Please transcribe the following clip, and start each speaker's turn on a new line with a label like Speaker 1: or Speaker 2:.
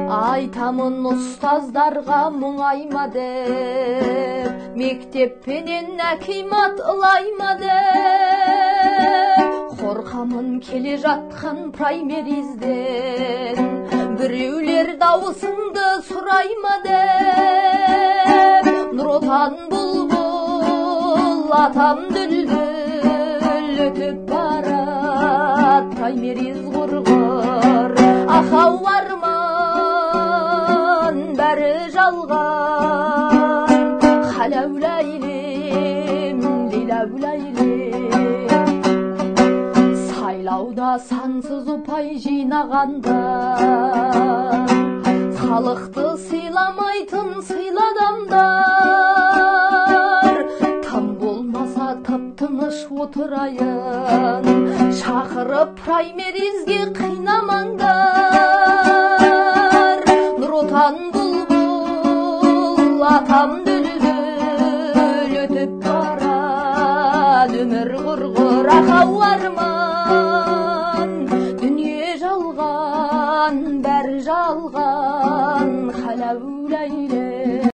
Speaker 1: Айтамын ұстаздарға мұңайма деп, мектеппенен әкимат ылайма деп. Қорқамын келе жатқан праймеризден, біреулер дауысыңды сұрайма деп. Нұр отан бұлбұл, атам дүлдүл, өтіп барат праймериз құрғыр. Ахау арман бәрі жалған, халәуләйлем, лиләуләйлем. Сайлауда сансыз ұпай жинағанда, халықты сыйламайтын сыйлы адамдар. Тым болмаса тып-тыныш отырайын, шақырып праймеризге қинамаңдар. Нұр отан бұлбұл, атам дүлдүл, өтіп барад өмір құрғыр. Ахау арман, дүние жалған, бәрі жалған, халәуләйлем.